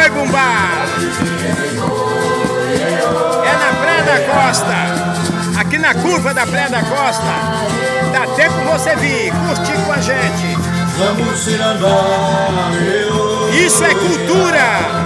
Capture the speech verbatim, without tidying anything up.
Oi, Bumbá! É na Praia da Costa, aqui na curva da Praia da Costa. Dá tempo você vir, curtir com a gente. Vamos ir andar, eu... Isso é cultura!